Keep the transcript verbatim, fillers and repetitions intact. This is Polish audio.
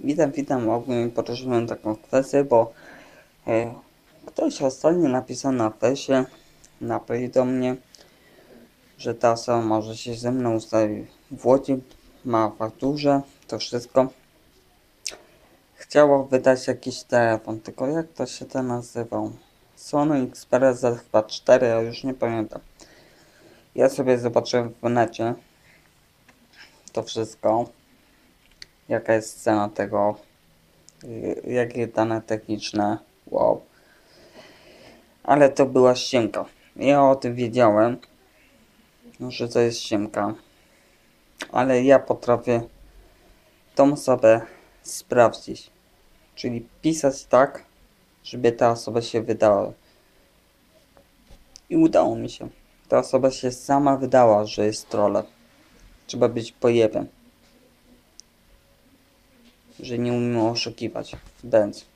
Witam, witam. Ogólnie poruszyłem taką kwestię, bo e, ktoś ostatnio napisał na fesie, napisał do mnie, że ta osoba może się ze mną ustawić w Łodzi, ma fakturze, to wszystko. Chciało wydać jakiś telefon, tylko jak to się to nazywał? Sony Xperia Z chyba cztery, ja już nie pamiętam. Ja sobie zobaczyłem w necie to wszystko, jaka jest cena tego, y, jakie dane techniczne, wow. Ale to była ściemka. Ja o tym wiedziałem, że to jest ściemka. Ale ja potrafię tą osobę sprawdzić. Czyli pisać tak, żeby ta osoba się wydała. I udało mi się. Ta osoba się sama wydała, że jest trolem. Trzeba być pojebem. Że nie umiem oszukiwać. Będz.